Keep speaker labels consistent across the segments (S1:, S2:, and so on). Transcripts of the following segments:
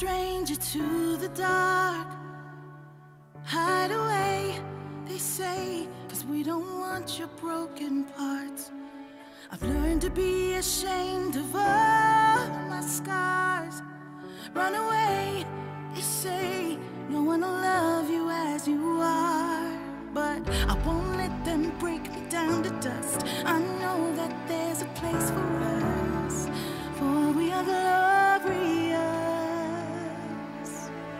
S1: stranger to the dark. Hide away, they say, 'cause we don't want your broken parts. I've learned to be ashamed of all my scars. Run away, they say, no one will love you as you are. But I won't let them break me down to dust. I know that there's a place for us, for we are glorious.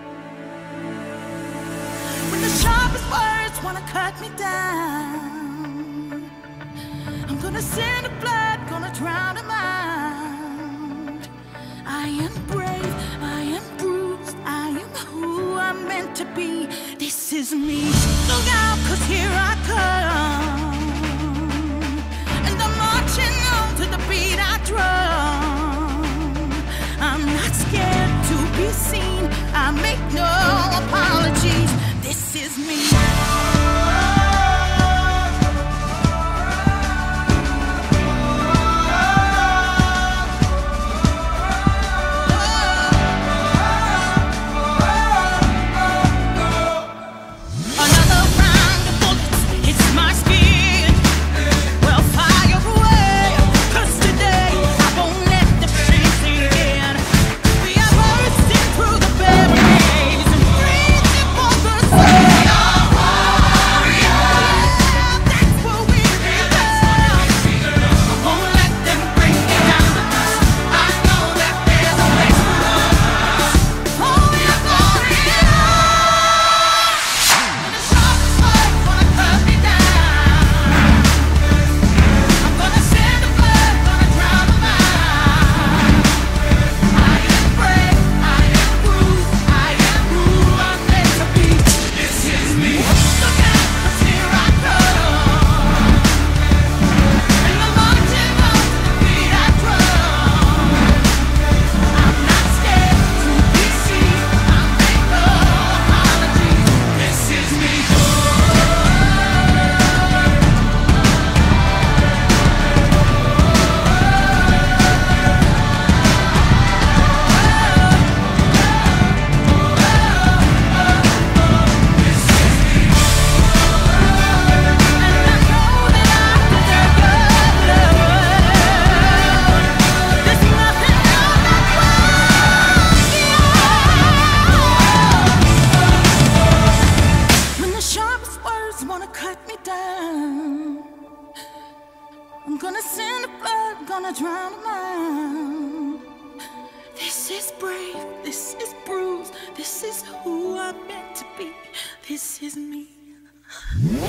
S1: When the sharpest words wanna cut me down, I'm gonna send a blood, gonna drown them out. I am brave, I am bruised, I am who I'm meant to be. This is me. Look out, 'cause here I come, and I'm marching on to the beat I drum. I'm not scared to be seen, I make no apologies. This is me. I'm gonna send the blood, gonna drown them out. This is brave, this is bruised, this is who I'm meant to be. This is me.